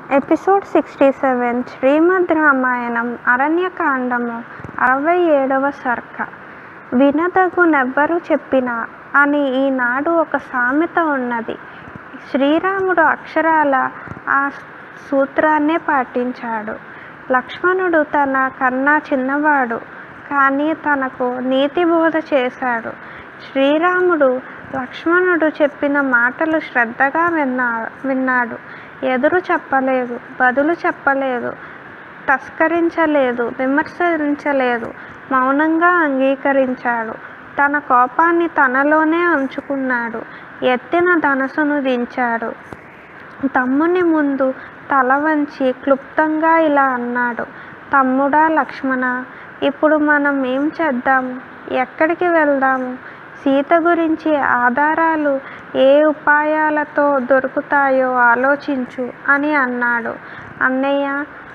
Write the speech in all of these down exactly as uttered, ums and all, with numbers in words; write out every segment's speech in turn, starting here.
Episode sixty seven Shrimad Ramayanam అరణ్యకాండము అరవై ఏడవ సర్క. వినదగునెవ్వరు చెప్పిన అని ఈనాడు ఒక సామెత ఉన్నది. శ్రీరాముడు అక్షరాల ఆ సూత్రాన్నే పాటించాడు. లక్ష్మణుడు తన కన్నా చిన్నవాడు, కానీ తనకు నీతి బోధ చేశాడు. శ్రీరాముడు లక్ష్మణుడు చెప్పిన మాటలు శ్రద్ధగా విన్నా విన్నాడు ఎదురు చెప్పలేదు, బదులు చెప్పలేదు, తస్కరించలేదు, విమర్శించలేదు, మౌనంగా అంగీకరించాడు. తన కోపాన్ని తనలోనే ఉంచుకున్నాడు. ఎత్తిన ధనస్సును దించాడు. తమ్ముని ముందు తల వంచి క్లుప్తంగా ఇలా అన్నాడు: తమ్ముడా లక్ష్మణ, ఇప్పుడు మనం ఏం చేద్దాము? ఎక్కడికి వెళ్దాము? సీత గురించి ఆధారాలు ఏ ఉపాయాలతో దొరుకుతాయో ఆలోచించు అని అన్నాడు. అన్నయ్య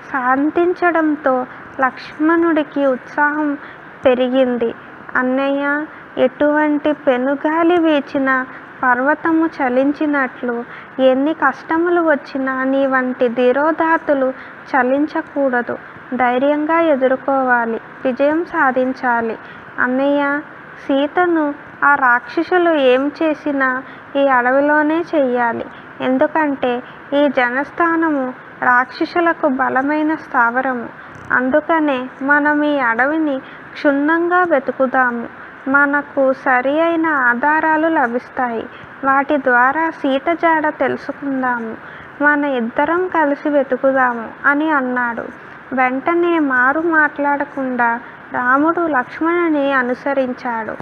శాంతించడంతో లక్ష్మణుడికి ఉత్సాహం పెరిగింది. అన్నయ్య, ఎటువంటి పెనుగాలి వీచినా పర్వతము చలించినట్లు ఎన్ని కష్టములు వచ్చినా నీ వంటి ధీరోదాత్తులు చలించకూడదు. ధైర్యంగా ఎదుర్కోవాలి, విజయం సాధించాలి. అన్నయ్య, సీతను ఆ రాక్షసులు ఏం చేసినా ఈ అడవిలోనే చెయ్యాలి. ఎందుకంటే ఈ జనస్థానము రాక్షసులకు బలమైన స్థావరము. అందుకనే మనం ఈ అడవిని క్షుణ్ణంగా వెతుకుదాము. మనకు సరి అయిన ఆధారాలు లభిస్తాయి. వాటి ద్వారా సీత జాడ తెలుసుకుందాము. మన ఇద్దరం కలిసి వెతుకుదాము అని అన్నాడు. వెంటనే మారు మాట్లాడకుండా రాముడు లక్ష్మణుని అనుసరించాడు.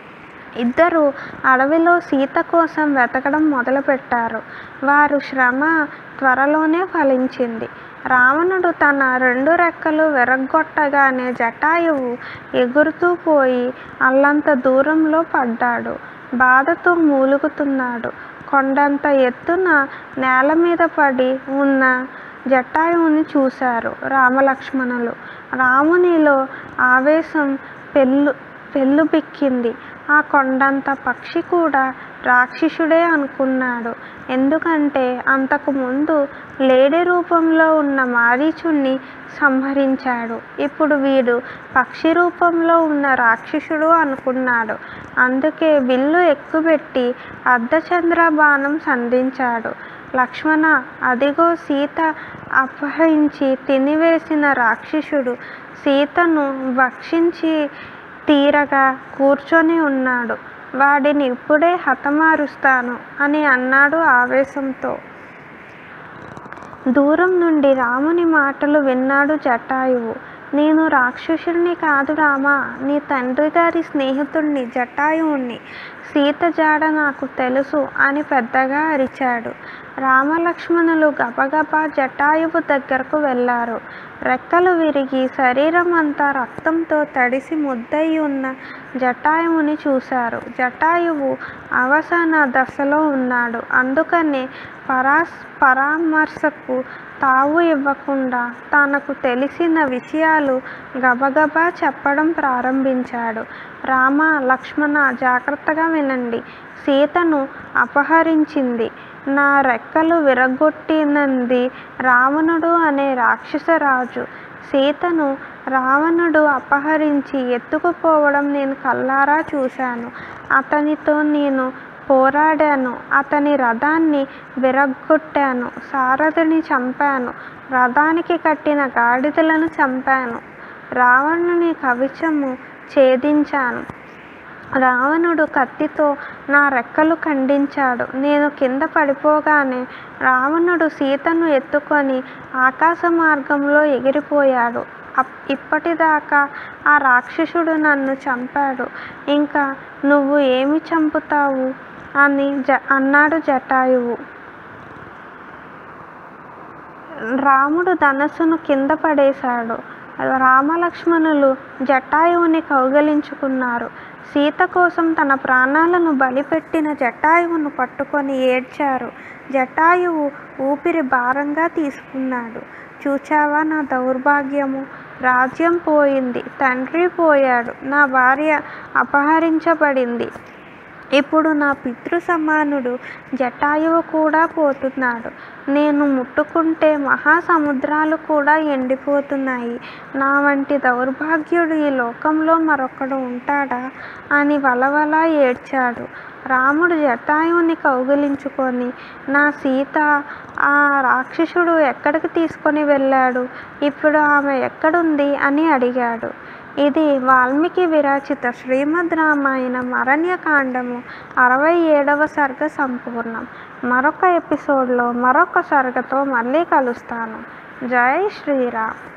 ఇద్దరు అడవిలో సీత కోసం వెతకడం మొదలుపెట్టారు. వారు శ్రమ త్వరలోనే ఫలించింది. రావణుడు తన రెండు రెక్కలు విరగ్గొట్టగానే జటాయువు ఎగురుతూ పోయి అల్లంత దూరంలో పడ్డాడు. బాధతో మూలుగుతున్నాడు. కొండంత ఎత్తున నేల మీద పడి ఉన్న జటాయువుని చూశారు రామలక్ష్మణులు. రామునిలో ఆవేశం పెళ్ళు పెళ్ళుబిక్కింది. ఆ కొండంత పక్షి కూడా రాక్షసుడే అనుకున్నాడు. ఎందుకంటే అంతకు ముందు లేడి రూపంలో ఉన్న మారీచుణ్ణి సంహరించాడు. ఇప్పుడు వీడు పక్షి రూపంలో ఉన్న రాక్షసుడు అనుకున్నాడు. అందుకే విల్లు ఎక్కుపెట్టి అర్ధచంద్ర బాణం సంధించాడు. లక్ష్మణ, అదిగో సీత అపహరించి తినివేసిన రాక్షసుడు సీతను భక్షించి తీరగా కూర్చొని ఉన్నాడు. వాడిని ఇప్పుడే హతమారుస్తాను అని అన్నాడు ఆవేశంతో. దూరం నుండి రాముని మాటలు విన్నాడు జటాయువు. నేను రాక్షసుడిని కాదు రామా, నీ తండ్రి గారి స్నేహితుడిని జటాయువుని. సీత జాడ నాకు తెలుసు అని పెద్దగా అరిచాడు. రామలక్ష్మణులు గబగబా జటాయువు దగ్గరకు వెళ్ళారు. రెక్కలు విరిగి శరీరం అంతా రక్తంతో తడిసి ముద్దయి ఉన్న జటాయువుని చూశారు. జటాయువు అవసాన దశలో ఉన్నాడు. అందుకనే పరాస్ పరామర్శకు తావు ఇవ్వకుండా తనకు తెలిసిన విషయాలు గబగబా చెప్పడం ప్రారంభించాడు. రామ, లక్ష్మణ, జాగ్రత్తగా వినండి. సీతను అపహరించింది, నా రెక్కలు విరగొట్టినంది రావణుడు అనే రాక్షసరాజు. సీతను రావణుడు అపహరించి ఎత్తుకుపోవడం నేను కల్లారా చూశాను. అతనితో నేను పోరాడాను. అతని రథాన్ని విరగ్గొట్టాను. సారథిని చంపాను. రథానికి కట్టిన గాడిదలను చంపాను. రావణుని కవచము ఛేదించాను. రావణుడు కత్తితో నా రెక్కలు ఖండించాడు. నేను కింద పడిపోగానే రావణుడు సీతను ఎత్తుకొని ఆకాశ మార్గంలో ఎగిరిపోయాడు. ఇప్పటిదాకా ఆ రాక్షసుడు నన్ను చంపాడు. ఇంకా నువ్వు ఏమి చంపుతావు అని జ అన్నాడు జటాయువు. రాముడు ధనస్సును కింద పడేశాడు. రామలక్ష్మణులు జటాయువుని కౌగలించుకున్నారు. సీత కోసం తన ప్రాణాలను బలిపెట్టిన జటాయువును పట్టుకొని ఏడ్చారు. జటాయువు ఊపిరి భారంగా తీసుకున్నాడు. చూచావా నా దౌర్భాగ్యము? రాజ్యం పోయింది, తండ్రి పోయాడు, నా భార్య అపహరించబడింది. ఇప్పుడు నా పితృ సమానుడు జటాయువు కూడా పోతున్నాడు. నేను ముట్టుకుంటే మహాసముద్రాలు కూడా ఎండిపోతున్నాయి. నా వంటి దౌర్భాగ్యుడు ఈ లోకంలో మరొకడు ఉంటాడా అని వలవల ఏడ్చాడు. రాముడు జటాయువుని కౌగిలించుకొని, నా సీత ఆ రాక్షసుడు ఎక్కడికి తీసుకొని వెళ్ళాడు? ఇప్పుడు ఆమె ఎక్కడుంది అని అడిగాడు. ఇది వాల్మీకి విరచిత శ్రీమద్ రామాయణం అరణ్యకాండము అరవై ఏడవ సర్గ సంపూర్ణం. మరొక ఎపిసోడ్లో మరొక సర్గతో మళ్ళీ కలుస్తాను. జై శ్రీరామ్.